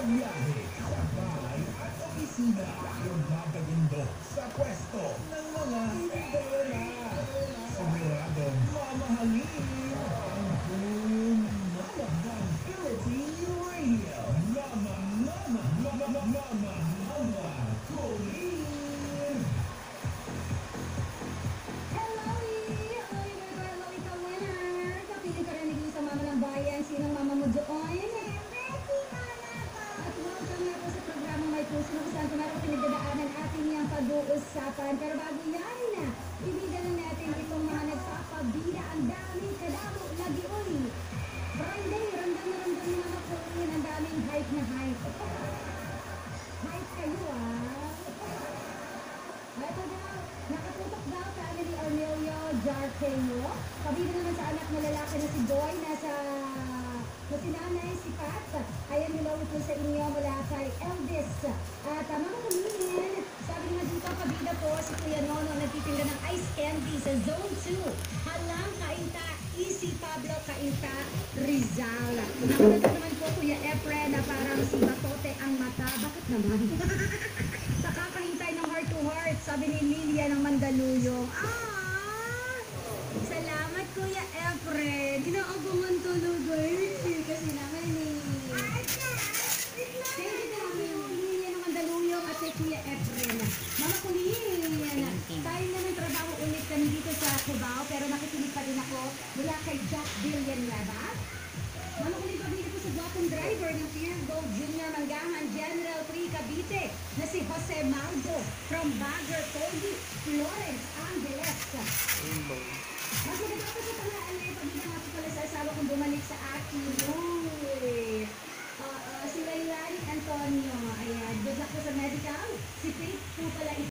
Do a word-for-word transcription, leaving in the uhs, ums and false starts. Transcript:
biyahe sa bahay at opisina. Yung magagando sa pwesto ng mga pera. Siguradong mamahalin ang Boom Mama ng Philippine Radio. Mama, mama, mama, mama, mama, Colleen. Hello, Lee! Hello, Lee! Hello, ikaw winner! Kapili ka rin naging sa mama ng bayan. Sinong mama mo doon? Siyempre, si mama ko! At welcome nga po sa programa May Puso na kung saan kumarang pinagdadaanan atin niyang pag-uusapan. Pero bago yan, ibigay lang natin itong mga nagpapabida. Ang daming kadamo lagi uli. Friday, ramdam na ramdam ni Mama Pauline. Ang daming hype na hype. Hype kayo, ah! Ito daw, nakatutok daw sa amin ni Arnelio Jarqueño. Kabila naman sa anak na lalaki na si Joy, nasa na si nanay, si Pat. Ayan, hello ito sa inyo mula kay Elvis. At uh, mga kuminin, sabi naman dito, kabila po si Kuya Nono, nagtitinda ng ice candy sa Zone two. Halang Kainta, Easy Pablo Kainta, Rizal. Nakatata naman po Kuya Efren na parang si Batote ang mata. Bakit naman? Sa kakahintay ng heart to heart, sabi ni Lilia ng Mandaluyong. Ah! Salamat Kuya Efren. Ginaabangan talaga eh. Kasi naman eh. Thank you kay Lilia ng Mandaluyong at kay Kuya Efren. Mama Colleen, tayo na ng trabaho ulit kami dito sa Cubao, pero nakikinig pa rin ako mula kay Jack Villanueva. Mama Colleen, pabili ko sa gwapong driver ng Fear Gold Junior Manggahan General three Cavite na si Jose Maldo from Bagger, Togi, Florence, Angeles. Mas maganda ako sa talaan eh, pabili nga ako pala sa asawa kong bumalik sa akin. Uy! Uh, uh, si Lailani Antonio, ayan, good luck po sa medical. Si Faith po pala